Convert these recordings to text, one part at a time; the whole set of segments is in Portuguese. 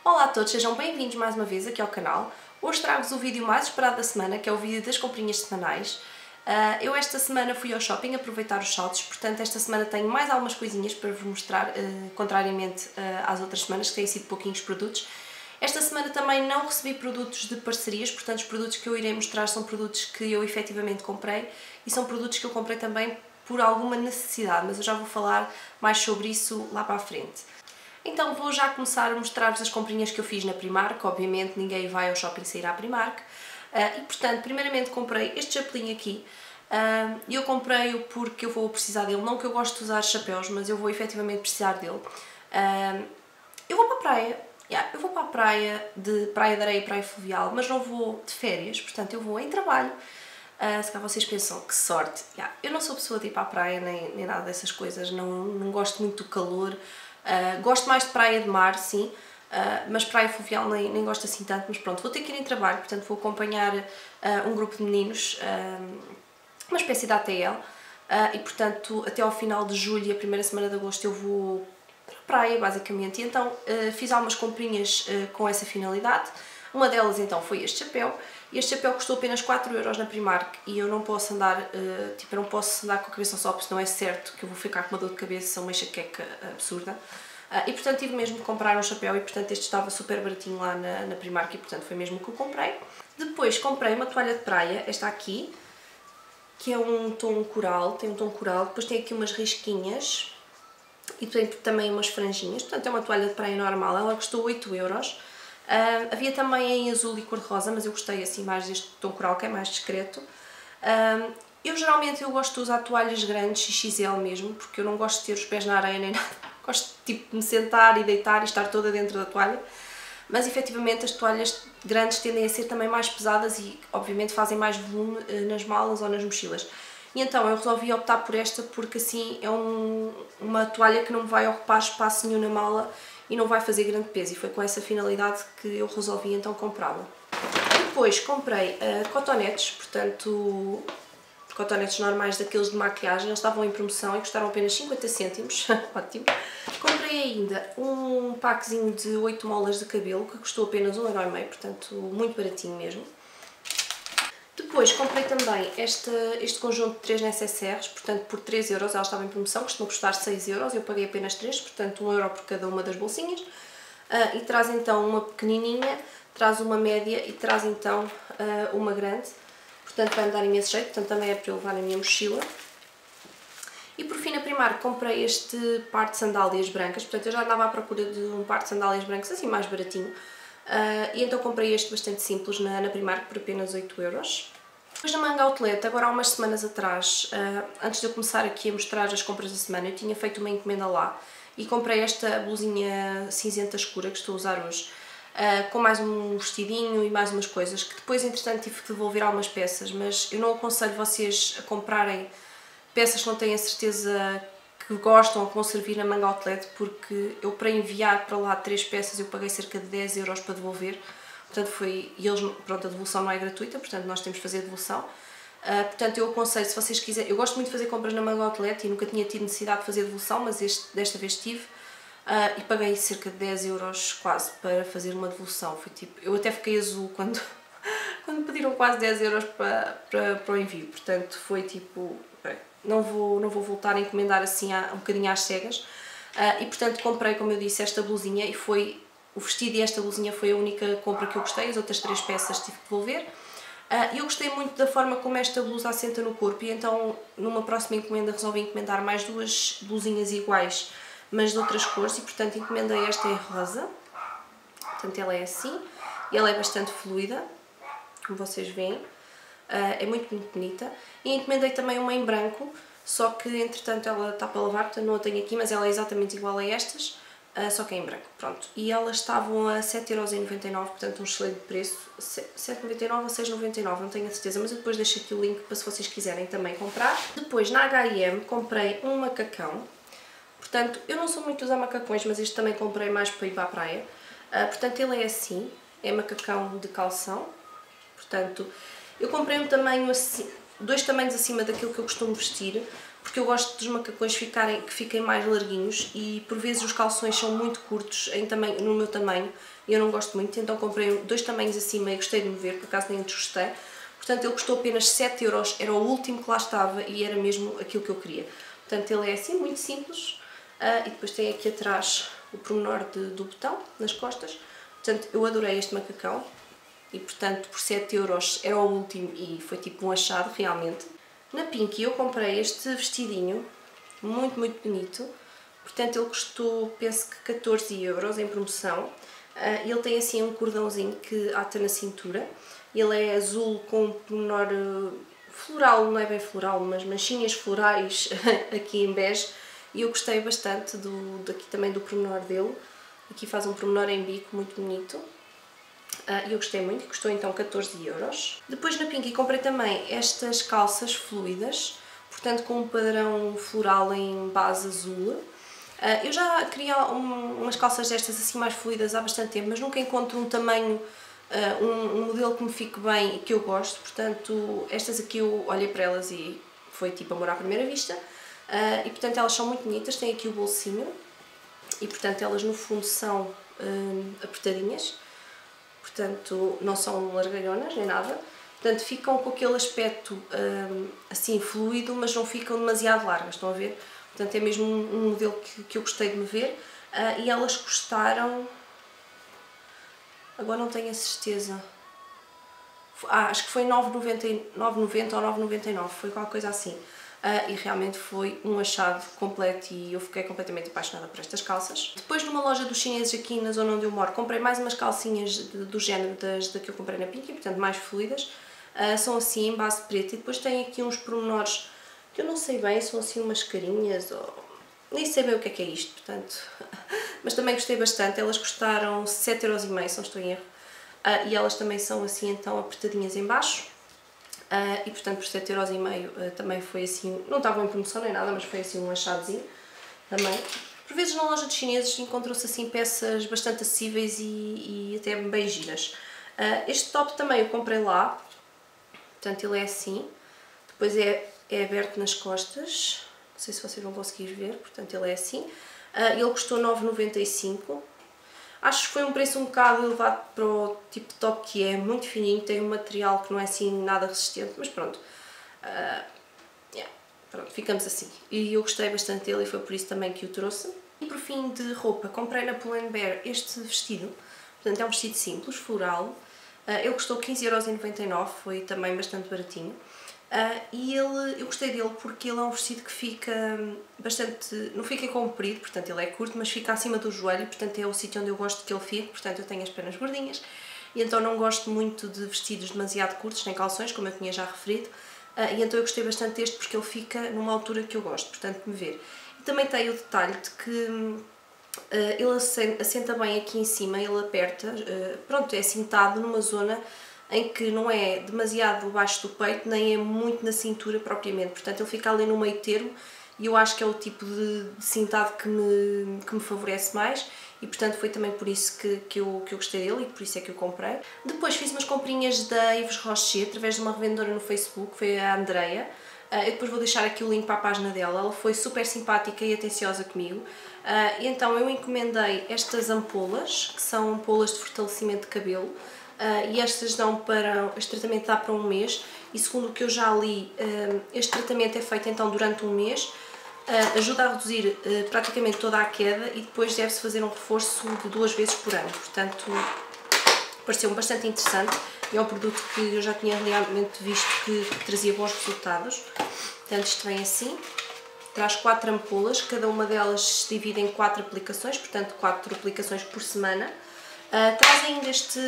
Olá a todos, sejam bem-vindos mais uma vez aqui ao canal. Hoje trago-vos o vídeo mais esperado da semana, que é o vídeo das comprinhas semanais. Eu esta semana fui ao shopping aproveitar os saldos, portanto esta semana tenho mais algumas coisinhas para vos mostrar, contrariamente às outras semanas, que têm sido pouquinhos produtos. Esta semana também não recebi produtos de parcerias, portanto os produtos que eu irei mostrar são produtos que eu efetivamente comprei e são produtos que eu comprei também por alguma necessidade, mas eu já vou falar mais sobre isso lá para a frente. Então vou já começar a mostrar-vos as comprinhas que eu fiz na Primark. Obviamente ninguém vai ao shopping sair à Primark. E portanto, primeiramente comprei este chapelinho aqui. Eu comprei-o porque eu vou precisar dele. Não que eu goste de usar chapéus, mas eu vou efetivamente precisar dele. Eu vou para a praia. Eu vou para a praia de areia e praia fluvial, mas não vou de férias, portanto eu vou em trabalho. Se calhar vocês pensam, que sorte. Eu não sou pessoa de ir para a praia, nem nada dessas coisas. Não gosto muito do calor. Gosto mais de praia de mar, sim, mas praia fluvial nem gosto assim tanto, mas pronto, vou ter que ir em trabalho, portanto vou acompanhar um grupo de meninos, uma espécie de ATL, e portanto até ao final de julho e a primeira semana de agosto eu vou para a praia, basicamente, e então fiz algumas comprinhas com essa finalidade. Uma delas então foi este chapéu. Este chapéu custou apenas 4€ na Primark e eu não posso andar, eu não posso andar com a cabeça só, porque não é certo que eu vou ficar com uma dor de cabeça ou uma enxaqueca absurda. E portanto tive mesmo de comprar um chapéu e portanto este estava super baratinho lá na Primark e portanto foi mesmo o que eu comprei. Depois comprei uma toalha de praia, esta aqui, que é um tom coral, tem um tom coral, depois tem aqui umas risquinhas e tem também umas franjinhas, portanto é uma toalha de praia normal, ela custou 8€. Havia também em azul e cor-de-rosa, mas eu gostei assim mais deste tom coral, que é mais discreto. Eu geralmente gosto de usar toalhas grandes, XXL mesmo, porque eu não gosto de ter os pés na areia nem nada. Gosto tipo, de me sentar e deitar e estar toda dentro da toalha. Mas efetivamente as toalhas grandes tendem a ser também mais pesadas e obviamente fazem mais volume nas malas ou nas mochilas. E então eu resolvi optar por esta porque assim é uma toalha que não me vai ocupar espaço nenhum na mala e não vai fazer grande peso, e foi com essa finalidade que eu resolvi então comprá-la. Depois comprei cotonetes, portanto cotonetes normais daqueles de maquiagem, eles estavam em promoção e custaram apenas 50 cêntimos, ótimo. Comprei ainda um packzinho de 8 molas de cabelo que custou apenas 1,5€, portanto muito baratinho mesmo. Depois comprei também este conjunto de 3 necessaires, portanto por 3€, ela estava em promoção, costuma custar 6€, eu paguei apenas 3, portanto 1€ por cada uma das bolsinhas. E traz então uma pequenininha, traz uma média e traz então uma grande, portanto vai-me dar imenso jeito, portanto também é para eu levar na minha mochila. E por fim na Primark comprei este par de sandálias brancas, portanto eu já andava à procura de um par de sandálias brancas assim mais baratinho. E então comprei este bastante simples na Primark por apenas 8€. Depois na Manga Outlet, agora há umas semanas atrás, antes de eu começar aqui a mostrar as compras da semana, eu tinha feito uma encomenda lá e comprei esta blusinha cinzenta escura que estou a usar hoje, com mais um vestidinho e mais umas coisas, que depois entretanto tive que devolver algumas peças, mas eu não aconselho vocês a comprarem peças que não têm a certeza que gostam ou que vão servir na Manga Outlet, porque eu para enviar para lá 3 peças eu paguei cerca de 10€ para devolver, portanto pronto, a devolução não é gratuita, portanto nós temos que fazer a devolução. Portanto eu aconselho, se vocês quiserem, eu gosto muito de fazer compras na Manga Outlet e nunca tinha tido necessidade de fazer a devolução, mas desta vez tive, e paguei cerca de 10€ quase para fazer uma devolução. Foi tipo, eu até fiquei azul quando pediram quase 10€ para o envio, portanto foi tipo, não vou voltar a encomendar assim um bocadinho às cegas. E portanto comprei, como eu disse, esta blusinha e foi o vestido, e esta blusinha foi a única compra que eu gostei, as outras 3 peças tive que devolver. E eu gostei muito da forma como esta blusa assenta no corpo e então numa próxima encomenda resolvi encomendar mais 2 blusinhas iguais, mas de outras cores, e portanto encomendei esta em rosa. Portanto ela é assim e ela é bastante fluida, como vocês veem. É muito bonita. E encomendei também uma em branco, só que entretanto ela está para lavar, portanto não a tenho aqui, mas ela é exatamente igual a estas, só que é em branco, pronto. E elas estavam a 7,99€, portanto um excelente preço, 7,99€ ou 6,99€, não tenho a certeza, mas eu depois deixo aqui o link para se vocês quiserem também comprar. Depois na H&M comprei um macacão, portanto eu não sou muito de usar macacões, mas este também comprei mais para ir para a praia. Portanto ele é assim, é macacão de calção, portanto eu comprei um tamanho assim, 2 tamanhos acima daquilo que eu costumo vestir, porque eu gosto dos macacões que fiquem mais larguinhos e por vezes os calções são muito curtos no meu tamanho e eu não gosto muito, então comprei 2 tamanhos acima e gostei de me ver, por acaso nem desgostei. Portanto, ele custou apenas 7€, era o último que lá estava e era mesmo aquilo que eu queria. Portanto, ele é assim, muito simples, e depois tem aqui atrás o pormenor do botão, nas costas. Portanto, eu adorei este macacão e, portanto, por 7€ era o último e foi tipo um achado, realmente. Na Pinky eu comprei este vestidinho, muito, muito bonito. Portanto, ele custou, penso que 14€ em promoção. Ele tem assim um cordãozinho que ata na cintura. Ele é azul com um pormenor floral, não é bem floral, mas manchinhas florais aqui em bege. E eu gostei bastante daqui também do pormenor dele. Aqui faz um pormenor em bico muito bonito. E eu gostei muito, custou então 14€. Depois na Pinky comprei também estas calças fluidas, portanto com um padrão floral em base azul. Eu já queria umas calças destas assim mais fluidas há bastante tempo, mas nunca encontro um tamanho, um modelo que me fique bem e que eu gosto, portanto estas aqui eu olhei para elas e foi tipo amor à primeira vista. E portanto elas são muito bonitas, têm aqui o bolsinho e portanto elas no fundo são apertadinhas. Portanto, não são largalhonas nem nada, portanto ficam com aquele aspecto assim fluido, mas não ficam demasiado largas, estão a ver? Portanto é mesmo um modelo que eu gostei de me ver, e elas custaram, agora não tenho a certeza, acho que foi 9,90 ou 9,99, foi qualquer coisa assim. E realmente foi um achado completo e eu fiquei completamente apaixonada por estas calças. Depois numa loja dos chineses aqui na zona onde eu moro comprei mais umas calcinhas do género da que eu comprei na Pinky, portanto mais fluidas. São assim em base preta e depois têm aqui uns pormenores que eu não sei bem, são assim umas carinhas ou... nem sei bem o que é isto, portanto... mas também gostei bastante, elas custaram 7,5€, se não estou em erro. E elas também são assim então apertadinhas em baixo. E portanto por 7,5€ também foi assim, não estavam em promoção nem nada, mas foi assim um achadozinho também. Por vezes na loja de chineses encontram-se assim peças bastante acessíveis e até bem giras. Este top também eu comprei lá, portanto ele é assim, depois é aberto nas costas, não sei se vocês vão conseguir ver, portanto ele é assim. Ele custou 9,95€. Acho que foi um preço um bocado elevado para o tipo de top que é, muito fininho, tem um material que não é assim nada resistente, mas pronto, pronto, ficamos assim. E eu gostei bastante dele e foi por isso também que o trouxe. E por fim de roupa, comprei na Pull&Bear este vestido, portanto é um vestido simples, floral, ele custou 15,99€, foi também bastante baratinho. E eu gostei dele porque ele é um vestido que fica bastante, não fica comprido, portanto ele é curto, mas fica acima do joelho, portanto é o sítio onde eu gosto que ele fique, portanto eu tenho as pernas gordinhas e então não gosto muito de vestidos demasiado curtos, nem calções, como eu tinha já referido, e então eu gostei bastante deste porque ele fica numa altura que eu gosto, portanto de me ver. E também tem o detalhe de que ele assenta bem aqui em cima, ele aperta, pronto, é cintado numa zona em que não é demasiado baixo do peito, nem é muito na cintura propriamente, portanto ele fica ali no meio termo e eu acho que é o tipo de cintado que me favorece mais e portanto foi também por isso que eu gostei dele e por isso é que eu comprei. Depois fiz umas comprinhas da Yves Rocher através de uma revendedora no Facebook, foi a Andreia. Eu depois vou deixar aqui o link para a página dela, ela foi super simpática e atenciosa comigo. Então eu encomendei estas ampolas, que são ampolas de fortalecimento de cabelo, e estas este tratamento dá para um mês e segundo o que eu já li, este tratamento é feito então durante um mês, ajuda a reduzir praticamente toda a queda e depois deve-se fazer um reforço de 2 vezes por ano, portanto pareceu-me bastante interessante e é um produto que eu já tinha realmente visto que trazia bons resultados. Portanto isto vem assim, traz 4 ampolas, cada uma delas se divide em 4 aplicações, portanto 4 aplicações por semana. Traz ainda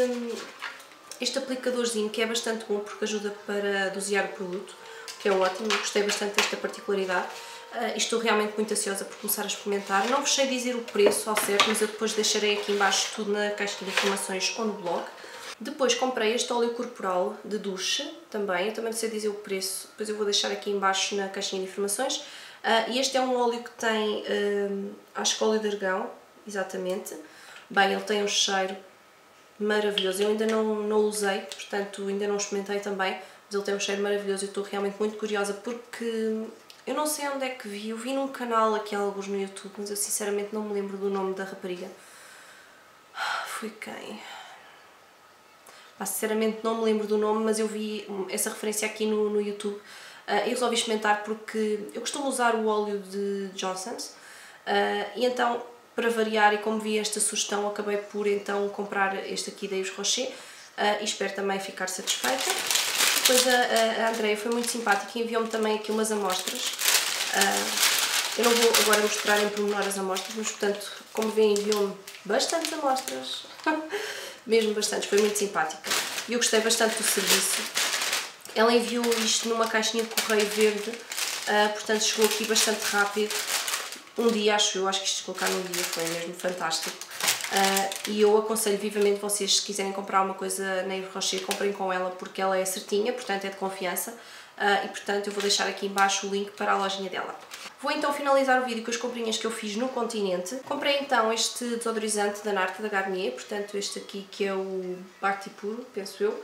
este aplicadorzinho que é bastante bom porque ajuda para dosear o produto, que é ótimo, gostei bastante desta particularidade. Estou realmente muito ansiosa por começar a experimentar. Não vos sei dizer o preço ao certo, mas eu depois deixarei aqui em baixo tudo na caixa de informações ou no blog. Depois comprei este óleo corporal de duche também, eu também não sei dizer o preço, depois eu vou deixar aqui em baixo na caixinha de informações. E este é um óleo que tem, acho que óleo de argão, exatamente. Bem, ele tem um cheiro maravilhoso, eu ainda não usei, portanto ainda não experimentei também, mas ele tem um cheiro maravilhoso e estou realmente muito curiosa porque Eu não sei onde é que vi, eu vi num canal aqui alguns no YouTube, mas eu sinceramente não me lembro do nome da rapariga. Foi quem? Sinceramente não me lembro do nome, mas eu vi essa referência aqui no YouTube e resolvi experimentar porque eu costumo usar o óleo de Johnson's e então, para variar, e como vi esta sugestão, acabei por então comprar este aqui da Yves Rocher e espero também ficar satisfeita. Depois a Andreia foi muito simpática e enviou-me também aqui umas amostras. Eu não vou agora mostrar em pormenor as amostras, mas portanto, como veem, enviou-me bastantes amostras. Mesmo bastantes, foi muito simpática. E eu gostei bastante do serviço. Ela enviou isto numa caixinha de correio verde, portanto chegou aqui bastante rápido. Um dia, acho que isto de colocar num dia foi mesmo fantástico. E eu aconselho vivamente vocês, se quiserem comprar uma coisa na Yves Rocher, comprem com ela porque ela é certinha, portanto é de confiança. E portanto eu vou deixar aqui em baixo o link para a lojinha dela. Vou então finalizar o vídeo com as comprinhas que eu fiz no Continente. Comprei então este desodorizante da Narta da Garnier, portanto este aqui que é o Bacti Puro, penso eu.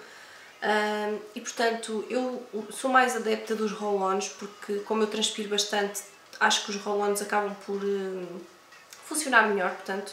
E portanto eu sou mais adepta dos roll-ons porque como eu transpiro bastante, acho que os roll-ons acabam por funcionar melhor, portanto.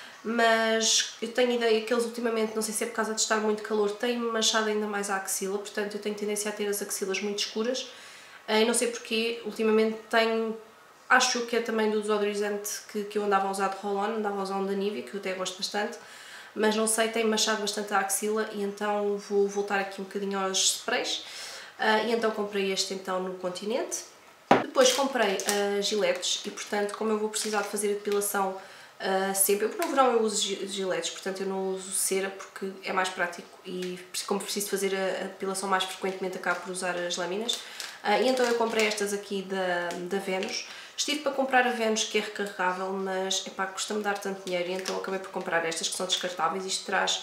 Mas eu tenho ideia que eles ultimamente, não sei se é por causa de estar muito calor, têm-me manchado ainda mais a axila, portanto eu tenho tendência a ter as axilas muito escuras. E não sei porque, ultimamente tenho, acho que é também do desodorizante que eu andava a usar de roll-on, andava a usar um da Nivea, que eu até gosto bastante, mas não sei, tem manchado bastante a axila e então vou voltar aqui um bocadinho aos sprays. E então comprei este então no Continente. Depois comprei giletes e portanto, como eu vou precisar de fazer a depilação sempre, eu no verão eu uso giletes, portanto eu não uso cera porque é mais prático e como preciso fazer a depilação mais frequentemente acabo por usar as lâminas. E então eu comprei estas aqui da Venus. Estive para comprar a Venus que é recarregável, mas epá, custa-me dar tanto dinheiro e então acabei por comprar estas que são descartáveis. Isto traz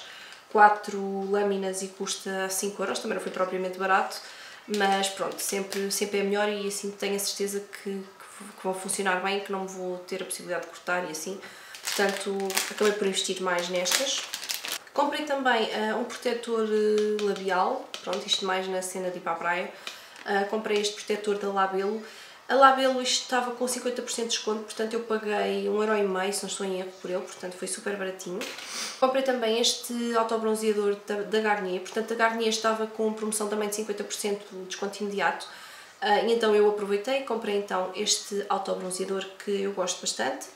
4 lâminas e custa 5€, também não foi propriamente barato, mas pronto, sempre é melhor e assim tenho a certeza que vão funcionar bem, que não me vou ter a possibilidade de cortar e assim. Portanto, acabei por investir mais nestas. Comprei também um protetor labial, pronto, isto mais na cena de ir para a praia. Comprei este protetor da Labello. A Labello isto estava com 50% de desconto, portanto eu paguei 1,5€, se não estou em erro por ele, portanto foi super baratinho. Comprei também este autobronzeador da Garnier, portanto a Garnier estava com promoção também de 50% de desconto imediato. E então eu aproveitei e comprei então este autobronzeador que eu gosto bastante.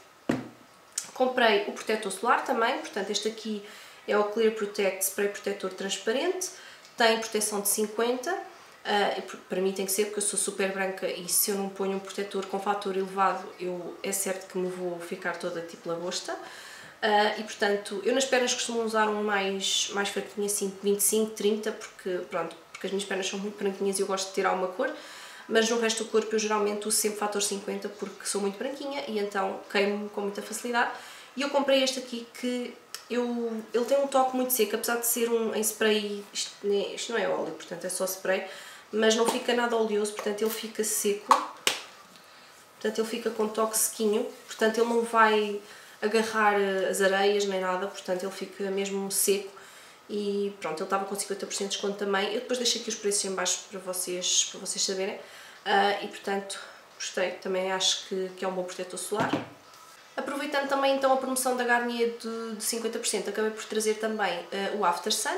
Comprei o protetor solar também, portanto este aqui é o Clear Protect Spray Protetor Transparente, tem proteção de 50, para mim tem que ser porque eu sou super branca e se eu não ponho um protetor com fator elevado é certo que me vou ficar toda tipo lagosta. E portanto, eu nas pernas costumo usar um mais fraquinho assim, de 25, 30, porque as minhas pernas são muito branquinhas e eu gosto de ter alguma cor. Mas no resto do corpo eu geralmente uso sempre fator 50 porque sou muito branquinha e então queimo com muita facilidade. E eu comprei este aqui que ele tem um toque muito seco, apesar de ser em spray, isto não é óleo, portanto é só spray, mas não fica nada oleoso, portanto ele fica seco, portanto ele fica com um toque sequinho, portanto ele não vai agarrar as areias nem nada, portanto ele fica mesmo seco. E pronto, ele estava com 50% de desconto também. Eu depois deixei aqui os preços em baixo para vocês saberem. E portanto, gostei. Também acho que é um bom protetor solar. Aproveitando também então a promoção da Garnier de 50%, acabei por trazer também o After Sun,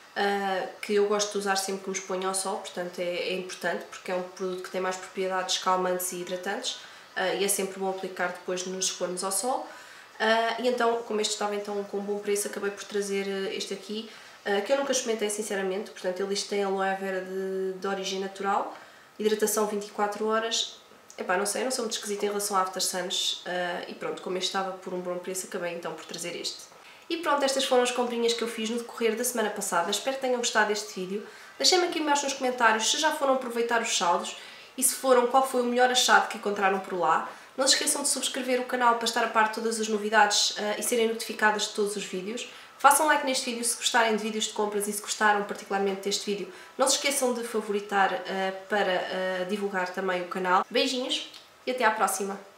que eu gosto de usar sempre que me exponho ao sol, portanto é importante porque é um produto que tem mais propriedades calmantes e hidratantes e é sempre bom aplicar depois de nos expormos ao sol. E então, como este estava então com um bom preço, acabei por trazer este aqui, que eu nunca experimentei sinceramente, portanto ele tem aloe vera de origem natural, hidratação 24 horas, epá, não sei, eu não sou muito esquisita em relação a After Suns, e pronto, como este estava por um bom preço, acabei então por trazer este. E pronto, estas foram as comprinhas que eu fiz no decorrer da semana passada, espero que tenham gostado deste vídeo, deixem-me aqui embaixo nos comentários se já foram aproveitar os saldos, e se foram, qual foi o melhor achado que encontraram por lá. Não se esqueçam de subscrever o canal para estar a par de todas as novidades e serem notificadas de todos os vídeos. Façam like neste vídeo se gostarem de vídeos de compras e se gostaram particularmente deste vídeo. Não se esqueçam de favoritar para divulgar também o canal. Beijinhos e até à próxima!